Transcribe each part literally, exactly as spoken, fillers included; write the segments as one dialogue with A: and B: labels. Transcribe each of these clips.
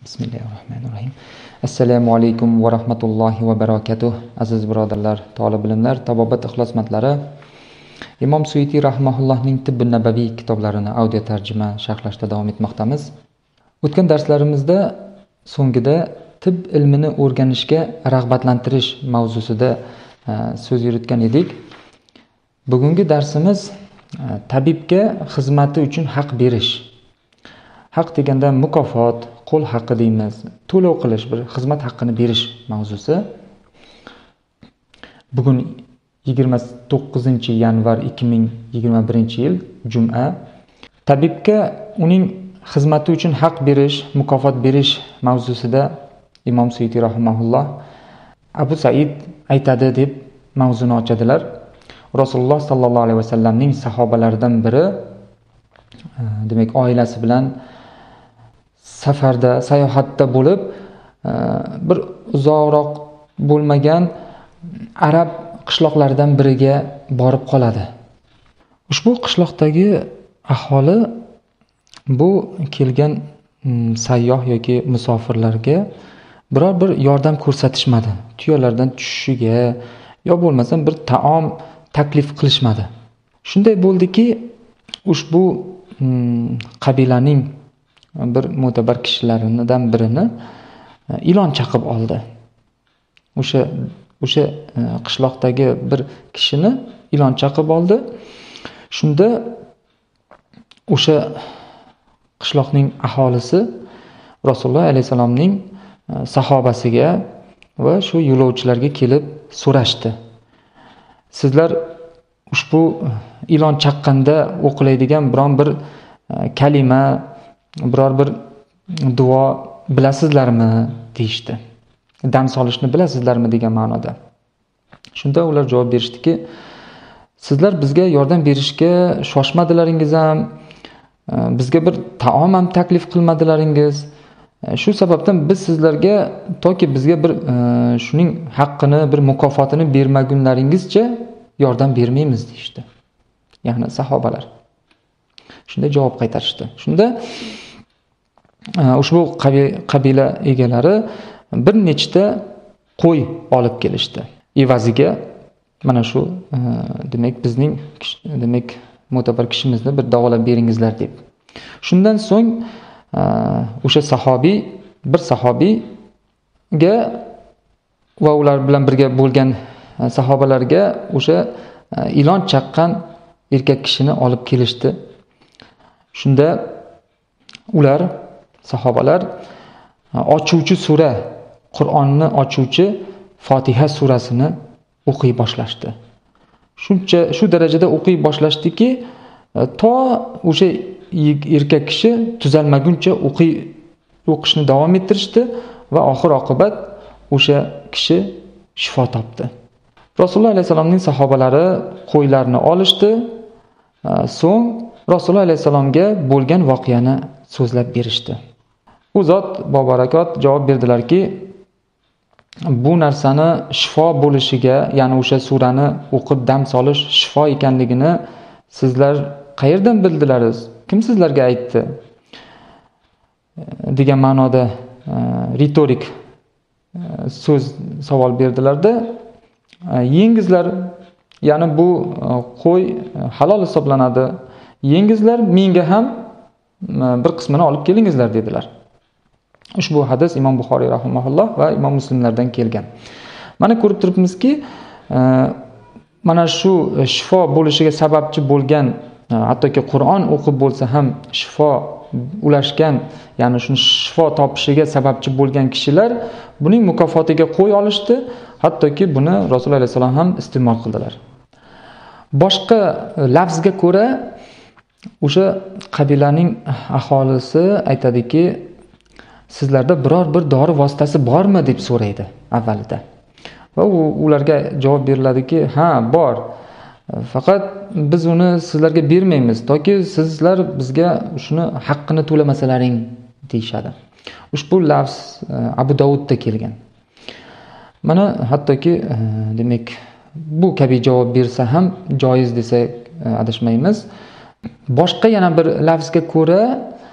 A: Bismillahirrahmanirrahim. Assalomu alaykum va rahmatullohi va barakatuh. Aziz birodarlar, talab ilmlar, tabobat ixlosmandlari, Imom Suyuti rahimahullohning Tibb-i Nabaviy kitoblarini audio tarjima sharhlashda davom etmoqdamiz. O'tgan darslarimizda so'ngida tibb ilmini o'rganishga rag'batlantirish mavzusida so'z yuritgan edik. Bugungi darsimiz tabibga xizmati uchun haq berish. Haq deganda mukofot, qo'l haqqi deymiz, to'lov qilish, bir xizmat haqqini berish mavzusi. Bugun yigirma to'qqizinchi yanvar ikki ming yigirma birinchi yil juma. Tabibga uning xizmati uchun haq berish, mukofot berish mavzusida Imom Suyuti rahimahulloh Abu Said aytadi deb mavzuni ochadilar. Rasululloh sallallohu alayhi vasallamning sahobalaridan biri, demak oilasi bilan safarda, sayohatda bo'lib, bir uzoqroq bo'lmagan arab qishloqlaridan biriga borib qoladi. Ushbu qishloqdagi aholi bu kelgan sayyoh yoki musofirlarga biror bir yordam ko'rsatishmadi. Tuyalardan tushishiga yo bo'lmasa bir taom taklif qilishmadi. Shunday bo'ldiki, ushbu qabilaning bir mo'tabar kishilaridan birini ilon chaqib oldi. O'sha o'sha qishloqdagi bir kishini ilon chaqib oldi. Shunda o'sha qishloqning aholisi Rasululloh alayhisalomning sahobasiga va shu yo'lovchilarga kelib so'rashdi. Sizlar ushbu ilon chaqqanda o'qilaydigan biron bir kalima, biror bir duo bilasizlarmi deyishdi. Dam solishni bilasizlarmi degan ma'noda. Shunda ular javob berishdiki, sizlar bizga yordam berishga shoshmadilaringiz ham, bizga bir taom ham taklif qilmadilaringiz. Shu sababdan biz sizlarga toki bizga bir shuning haqqini, bir mukofotini bermagunlaringizcha yordam bermaymiz deyishdi. Ya'ni sahobalar. Shunda javob qaytarishdi. Shunda ushbu qabila egalari bir nechta qo'y olib kelishdi. Evaziga mana shu demak bizning demak mo'tabar kishimizni bir davolab beringizlar deb. Shundan so'ng o'sha sahobiy bir sahobiyga va ular bilan birga bo'lgan sahobalarga o'sha ilon chaqqan erkak kishini olib kelishdi. Shunda ular sahobalar ochuvchi sura, Qur'onni ochuvchi Fotiha surasini o'qiy boshlashdi. Shuncha shu darajada o'qiy boshlashdiki, to o'sha erkak kishi tuzalmaguncha o'qiy o'qishni davom ettirishdi va oxir oqibat o'sha kishi shifo topdi. Rasululloh alayhisalomning sahobalari qo'ylarni olishdi. So'ng Rasululloh alayhisalomga bo'lgan voqeani so'zlab berishdi. U zot bobarakot javob berdilarki, bu narsani shifo bo'lishiga, ya'ni o'sha surani o'qib dam solish shifo ekanligini sizlar qayerdan bildingiz? Kim sizlarga aytdi? degan ma'noda ritorik so'z savol berdilarda, yengizlar, ya'ni bu qo'y halol hisoblanadi. Yengizlar, menga ham bir qismini olib kelingizlar dedilar. Ushbu hadis Imom Buxoriy rahimahulloh va Imom Muslimlardan kelgan. Mana ko'rib turibmizki, mana shu shifo bo'lishiga sababchi bo'lgan, hattoki Qur'on o'qib bo'lsa ham shifo ulashgan, ya'ni shuni shifo topishiga sababchi bo'lgan kishilar buning mukofotiga qo'y olishdi, hattoki buni Rasululloh alayhi vasallam ham iste'mol qildilar. Boshqa lafzga ko'ra o'sha qabilaning aholisi aytadiki, sizlarda biror bir dori vositasi bormi deb so'raydi avvalida. Va ularga javob beriladiki, ha, bor. Faqat biz uni sizlarga bermaymiz, toki sizlar bizga shuni haqqini to'lamasalaring deyshadi. Ushbu lafz Abu Davudda kelgan. Mana hattoki demak bu kabi javob bersa ham joiz desak adashmaymiz. Boshqa yana bir lafzga ko'ra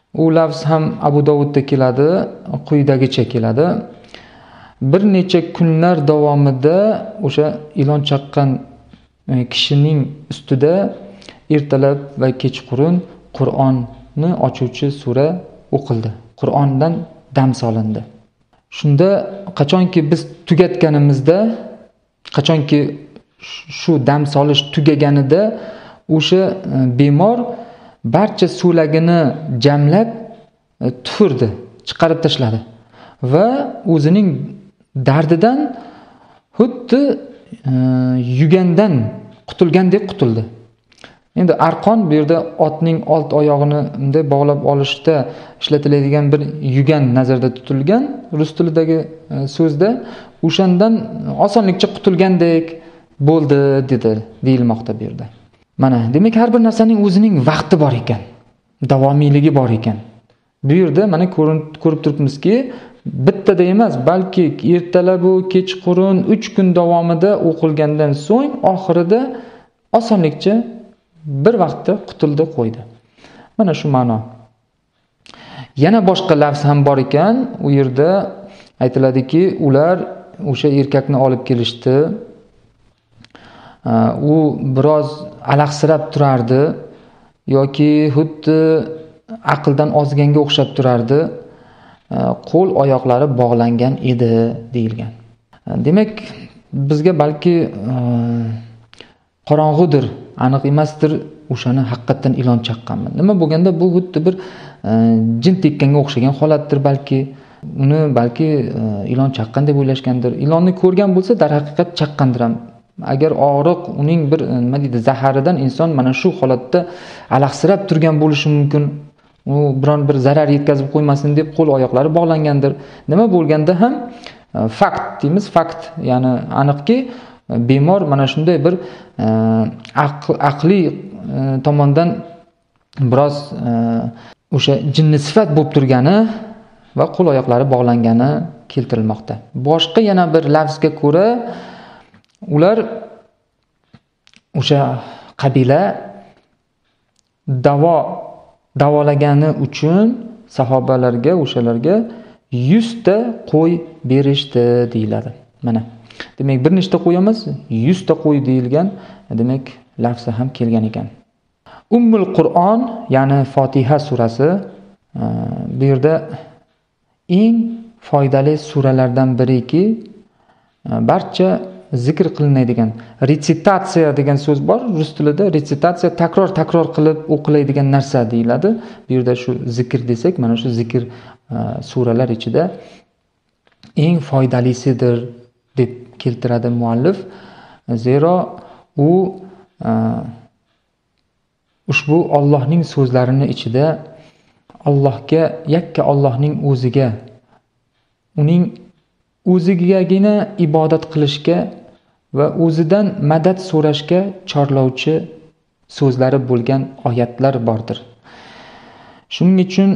A: U lafz ham Abu Dovudda keladi, quyidagicha keladi. Bir necha kunlar davomida o'sha ilon chaqqan kishining ustida ertalab va kechqurun Qur'onni ochuvchi sura o'qildi. Qur'ondan dam solindi. Shunda qachonki biz tugatganimizda, qachonki shu dam solish tugaganida o'sha bemor barcha so'lagini jamlab tufurdi, chiqarib tashladi va o'zining dardidan xuddi e, yugandan qutulgandek qutuldi. Endi arqon bu yerda otning old oyog'ini bunday bog'lab olishda ishlatiladigan bir yugan nazarda tutilgan rus tilidagi so'zda, o'shandan osonlikcha qutulgandek bo'ldi dedi deyilmoqda bu yerda. Mana demak har bir narsaning o'zining vaqti bor ekan, davomiyligi bor ekan. Bu yerda mana ko'rib turibmizki, bittada emas, balki ertalabu kechqurun uch kun davomida o'qilgandan so'ng oxirida osonlikcha bir vaqtda qutuldi qo'ydi. Mana shu ma'no. Yana boshqa lafz ham bor ekan. U yerda aytiladiki, ular o'sha erkakni olib kelishdi. U biroz alaqsirab turardi yoki xuddi aqldan ozganga o'xshab turardi. Qo'l oyoqlari bog'langan edi deyilgan. Demak, bizga balki qorong'udir, aniq emasdir, o'shani haqiqatan ilon chaqqanmi. Nima bo'lganda bu xuddi bir jin tekkanga o'xshagan holatdir balki. Uni balki ilon chaqqan deb o'ylashgandir. Ilonni ko'rgan bo'lsa, darhaqiqat chaqqandir ham. Agar og'riq uning bir nima deydi, zaharidan inson mana shu holatda alaqsirab turgan bo'lishi mumkin. U biron bir zarar yetkazib qo'ymasin deb qo'l oyoqlari bog'langandir. Nima bo'lganda ham fakt deymiz, fakt, ya'ni aniqki bemor mana shunday bir aql, aqliy tomondan biroz o'sha jinni sifat bo'lib turgani va qo'l oyoqlari bog'langani keltirilmoqda. Boshqa yana bir lafzga ko'ra ular o'sha qabila davo davolagani uchun sahobalarga, o'shalarga yuz ta qo'y berishdi deyiladi. Mana demak, bir nechta qo'y emas, yuz ta qo'y deyilgan, demak, lafzi ham kelgan ekan. Ummul Qur'on, ya'ni Fotiha surasi bu yerda eng foydali suralardan biriki, barcha zikr qilinadigan, retsitatsiya degan so'z bor rus tilida. Retsitatsiya takror-takror qilib o'qiladigan narsa deyiladi. Bu yerda shu zikr desak, mana shu zikr suralar ichida eng foydalisidir deb keltiradi muallif. Zero u ushbu Allohning so'zlarini ichida Allohga, yakka Allohning o'ziga, uning o'zigagina ibodat qilishga va o'zidan madad so'rashga chorlovchi so'zlari bo'lgan oyatlar bordir. Shuning uchun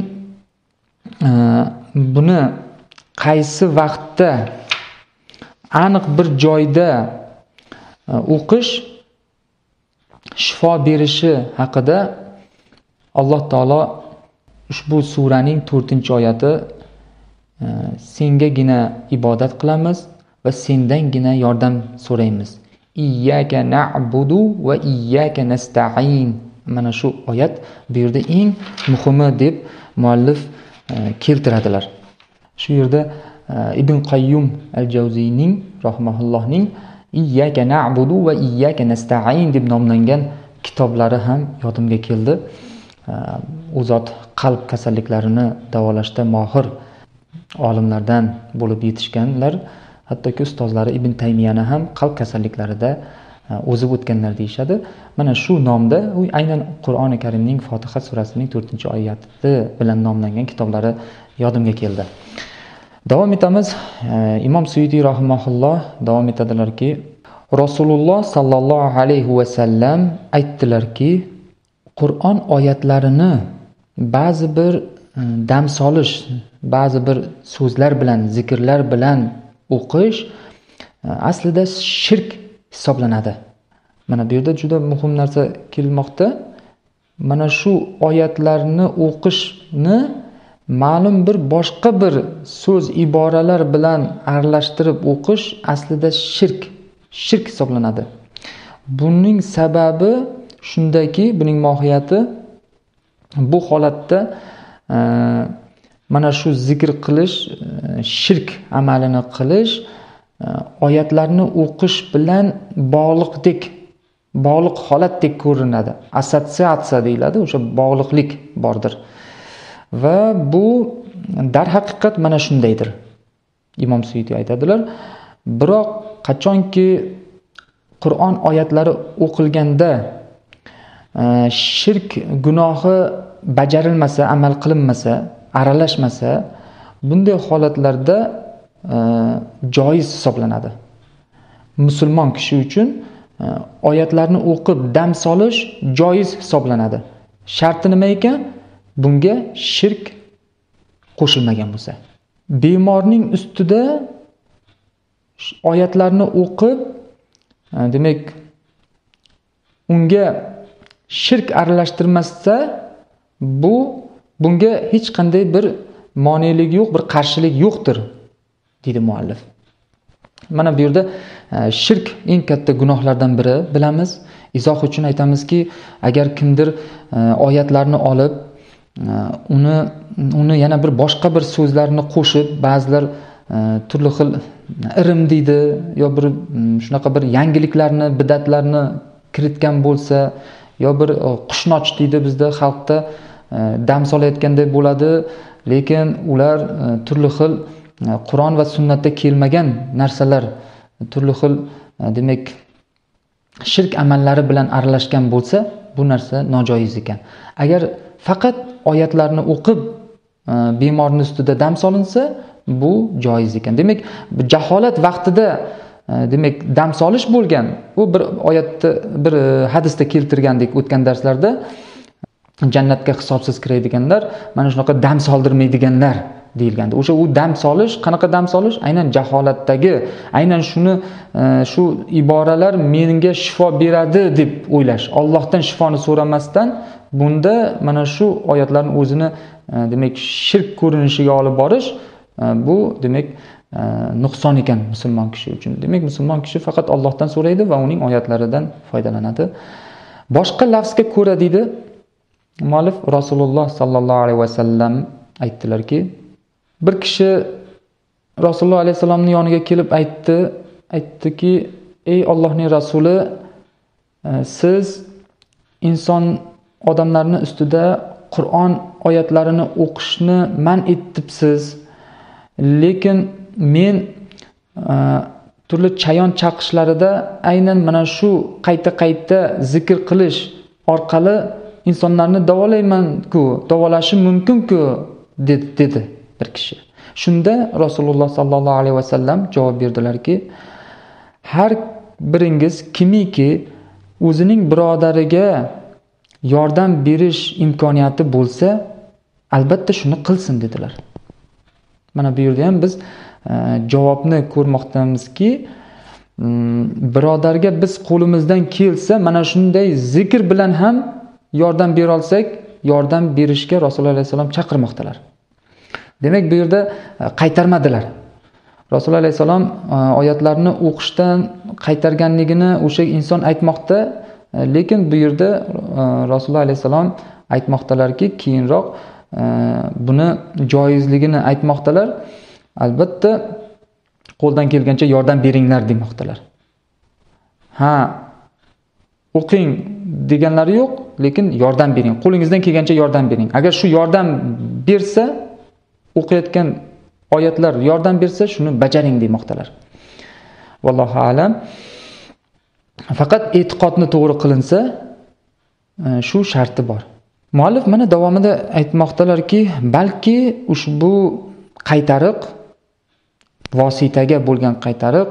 A: buni qaysi vaqtda aniq bir joyda o'qish shifo berishi haqida Alloh taolo ushbu suraning to'rtinchi oyati sengagina ibodat qilamiz va sendangina yordam so'raymiz. Iyyaka na'budu va iyyaka nasta'in. Mana shu oyat bu yerda eng muhimi deb muallif keltiradilar. Shu yerda Ibn Qayyum al-Jawziyning rahimahullohning Iyyaka na'budu va iyyaka nasta'in deb nomlangan kitoblari ham yodimga keldi. U zot qalb kasalliklarini davolashda mohir olimlardan bo'lib yetishganlar. Hattoki ustozlari Ibn Taymiyani ham qalb kasalliklarida o'zib o'tganlar deyishadi. Mana shu nomda u aynan Qur'oni Karimning Fotiha surasining to'rtinchi oyati bilan nomlangan kitoblari yodimga keldi. Davom etamiz. Imom Suyuti rahimahulloh davom etadilarki, Rasululloh sallallohu alayhi va sallam aytdilarki, Qur'on oyatlarini ba'zi bir dam solish, ba'zi bir so'zlar bilan, zikrlar bilan o'qish aslida shirk hisoblanadi. Mana bu yerda juda muhim narsa kelmoqda. mana shu oyatlarni o'qishni ma'lum bir boshqa bir so'z iboralar bilan aralashtirib o'qish aslida shirk, shirk hisoblanadi. Buning sababi shundaki, buning mohiyati bu holatda e, mana shu zikr qilish, e, shirk amalini qilish e, oyatlarni o'qish bilan bog'liqdek, bog'liq holatdek ko'rinadi. Assotsiatsiya deyiladi, o'sha bog'liqlik bordir. Va bu darhaqiqat mana shundaydir. Imom Suyuti aytadilar. Biroq qachonki Qur'on oyatlari o'qilganda e, shirk gunohi bajarilmasa, amal qilinmasa, aralashmasa, bunday holatlarda e, joiz hisoblanadi. Musulmon kishi uchun e, oyatlarni o'qib dam solish joiz hisoblanadi. Sharti nima ekan? Bunga shirk qo'shilmagan bo'lsa. Bemorning ustida oyatlarni o'qib, demak, unga shirk aralashtirmasa, bu bunga hech qanday bir monelik yo'q, bir qarshilik yo'qdir, deydi muallif. Mana bu yerda shirk eng katta gunohlardan biri, bilamiz. Izoh uchun aytamizki, agar kimdir oyatlarni olib, uni uni yana bir boshqa bir so'zlarni qo'shib, ba'zilar turli xil irim deydi, yo bir shunaqa bir yangiliklarni, bidatlarni kiritgan bo'lsa, yo bir qushnoch deydi bizda xalqda, dam solayotganday bo'ladi, lekin ular turli xil Qur'on va sunnatda kelmagan narsalar, turli xil demak shirk amallari bilan aralashgan bo'lsa, bu narsa nojoiz ekan. Agar faqat oyatlarni o'qib bemorning ustida dam solinsa, bu joiz ekan. Demak, jaholat vaqtida demak dam solish bo'lgan. U bir oyatda, bir hadisda keltirgandik o'tgan darslarda, jannatga hisobsiz kiradiganlar, mana shunaqa dam soldirmaydiganlar deyilgandi. O'sha u dam solish, qanaqa dam solish? Aynan jaholatdagi, aynan shuni shu iboralar menga shifo beradi deb o'ylash, Allohdan shifoni so'ramasdan, bunda mana shu oyatlarning o'zini demak shirk ko'rinishiga olib borish, bu demak nuqson ekan musulmon kishi uchun. Demak, musulmon kishi faqat Allohdan so'raydi va uning oyatlaridan foydalanadi. Boshqa lafzga ko'ra deydi muallif, Rasululloh sallallohu alayhi vasallam aytdilarki, bir kishi Rasululloh alayhi vasallamning yoniga kelib aytdi, aytdiki, ey Allohning rasuli, siz inson odamlarning ustida Qur'on oyatlarini o'qishni man etibsiz. Lekin men turli chayon chaqishlarida aynan mana shu qayta-qayta zikr qilish orqali insonlarni davolayman-ku, davolashim mumkin-ku dedi, dedi bir kishi. Shunda Rasululloh sallallohu alayhi vasallam javob berdilarki, har biringiz kimiki o'zining birodariga yordam berish imkoniyati bo'lsa, albatta shuni qilsin dedilar. Mana bu yerda ham biz e, javobni ko'rmoqdamizki, birodarga biz qo'limizdan kelsa, mana shunday zikr bilan ham yordam bera olsak, yordam berishga Rasululloh alayhi vasallam chaqirmoqdalar. Demak, bu yerda qaytarmadilar. Rasululloh alayhi vasallam oyatlarni o'qishdan qaytarganligini o'sha inson aytmoqda, lekin bu yerda Rasululloh alayhi vasallam aytmoqdalarki, keyinroq buni joizligini aytmoqdalar. Albatta qo'ldan kelgancha yordam beringlar demoqdalar. Ha, o'qing deganlari yo'q, lekin yordam bering. Qo'lingizdan kelgancha yordam bering. Agar shu yordam bersa, o'qiyotgan oyatlar yordam bersa, shuni bajaring demoqdalar. Vallohu a'lam. Faqat e'tiqodni to'g'ri qilinsa, shu sharti bor. Muallif mana davomida aytmoqdalarki, balki ushbu qaytariq, vositaga bo'lgan qaytariq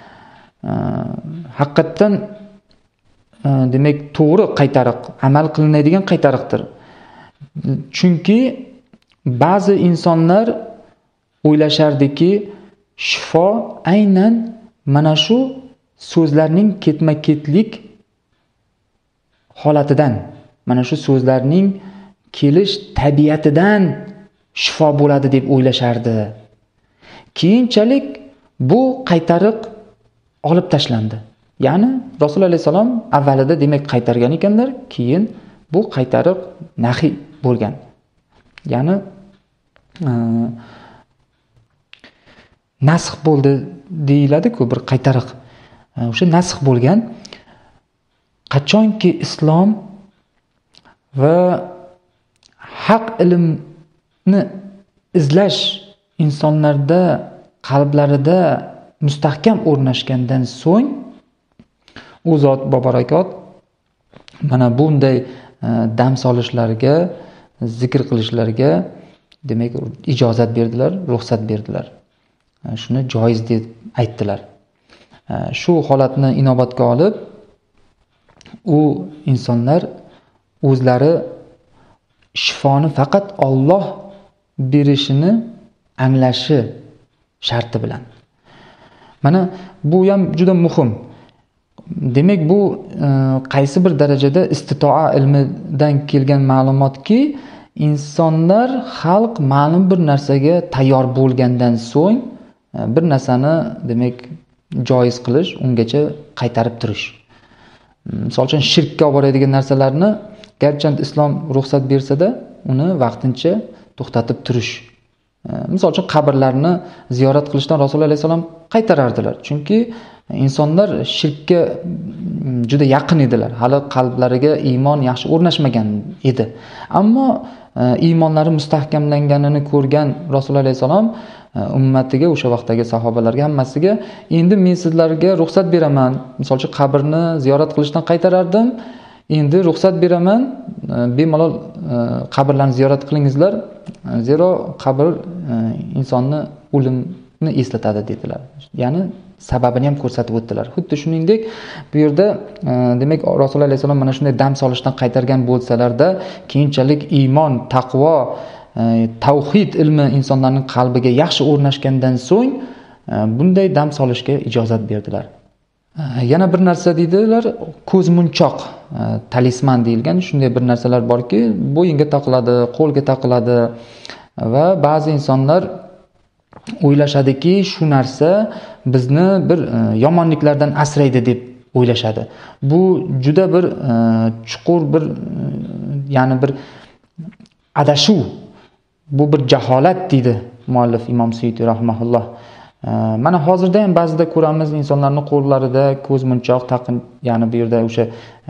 A: haqiqatan demak to'g'ri qaytariq, amal qilinadigan qaytariqdir. Chunki ba'zi insonlar o'ylashardiki, shifo aynan mana shu so'zlarning ketma-ketlik holatidan, mana shu so'zlarning kelish tabiatidan shifo bo'ladi deb o'ylashardi. Keyinchalik bu qaytariq olib tashlandi. Ya'ni Rasululloh alayhisalom avvalida demak qaytargan ekanlar, keyin bu qaytariq nahiy bo'lgan. Ya'ni e, nasx bo'ldi deyiladi-ku bir qaytariq. O'sha nasx bo'lgan. Qachonki islom va haq ilmni izlash insonlarda qalblarida mustahkam o'rnashgandan so'ng u zot barakot mana bunday dam solishlarga, zikr qilishlarga demak ijozat berdilar, ruxsat berdilar. Shuni joiz deb aytdilar. Shu holatni inobatga olib u insonlar o'zlari shifoni faqat Alloh berishini anglashi sharti bilan. Mana bu ham juda muhim. Demak bu e, qaysi bir darajada istitoa ilmidan kelgan ma'lumotki, insonlar xalq ma'lum bir narsaga tayyor bo'lgandan so'ng e, bir narsani demak joiz qilish, ungacha qaytarib turish. Misol uchun shirkka olib boradigan narsalarni garchi islom ruxsat bersa-da, uni vaqtincha to'xtatib turish. Misol uchun qabrlarni ziyorat qilishdan Rasululloh alayhisalom qaytarardilar. Chunki insonlar shirkka juda yaqin edilar. Hali qalblariga iymon yaxshi o'rnashmagan edi. Ammo iymonlari mustahkamlanganini ko'rgan Rasululloh alayhisalom ummatiga, o'sha vaqtdagi sahobalarga hammasiga endi men sizlarga ruxsat beraman. Misol uchun qabrni ziyorat qilishdan qaytarardim. Endi ruxsat beraman, bemalol qabrlarni ziyorat qilingizlar. Zero qabr insonni o'limni eslatadi dedilar. Ya'ni sababini ham ko'rsatib o'tdilar. Xuddi shuningdek, bu yerda demak Rasululloh alayhisalom mana shunday dam solishdan qaytargan bo'lsalarda, keyinchalik iymon, taqvo, tavhid ilmi insonlarning qalbiga yaxshi o'rnashgandan so'ng bunday dam solishga ijozat berdilar. Yana bir narsa deydilar, ko'zmunchoq, talisman deyilgan shunday bir narsalar borki, bo'yinga taqiladi, qo'lga taqiladi va ba'zi insonlar o'ylashadiki, shu narsa bizni bir yomonliklardan asraydi deb o'ylashadi. Bu juda bir chuqur bir ya'ni bir adashuv, bu bir jaholat deydi muallif Imom Suyuti rahimahulloh. Mana hozirda ham ba'zida ko'ramiz insonlarning qo'llarida ko'zmunchoq taqin, ya'ni bu yerda o'sha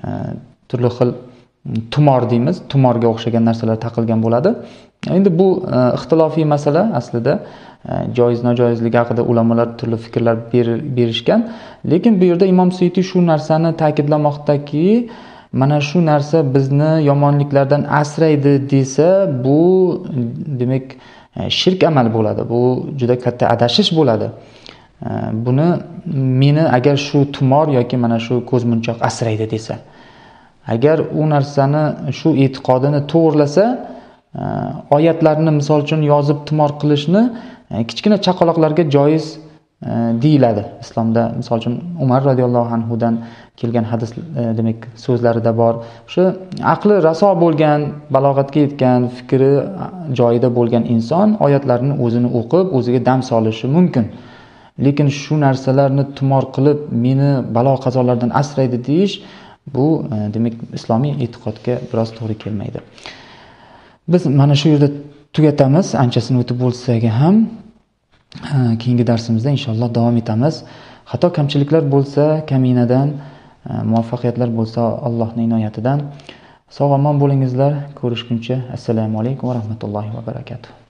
A: turli xil tumor deymiz, tumorga o'xshagan narsalar taqilgan bo'ladi. Endi bu ixtilofiy masala aslida, joiz nojoizligi haqida ulamolar turli fikrlar berishgan, lekin bu yerda Imom Suyuti shu narsani ta'kidlamoqdaki, mana shu narsa bizni yomonliklardan asraydi desa, bu demak shirk amal bo'ladi. Bu juda katta adashish bo'ladi. Buni meni agar shu tumor yoki mana shu ko'zmunchoq asraydi desa, agar u narsani shu e'tiqodini to'g'rilasa, oyatlarni misol uchun yozib tumor qilishni kichkina chaqaloqlarga joiz deyiladi islomda. Misol uchun Umar radhiyallohu anhu dan kelgan hadis demak so'zlarida bor. O'sha aqli raso bo'lgan, balog'atga yetgan, fikri joyida bo'lgan inson oyatlarni o'zini o'qib, o'ziga dam solishi mumkin. Lekin shu narsalarni tumor qilib, meni balo qazolardan asraydi deyish, bu demak islomiy e'tiqodga biroz to'g'ri kelmaydi. Biz mana shu yerda tugatamiz, anchasini o'tib bo'lsa ham, keyingi darsimizda inshaalloh davom etamiz. Xato kamchiliklar bo'lsa, kaminadan, muvaffaqiyatlar bo'lsa Allohning inoyatidan. Sog' omon bo'lingizlar. Ko'rishguncha assalomu alaykum va rahmatullohi va barakatuh.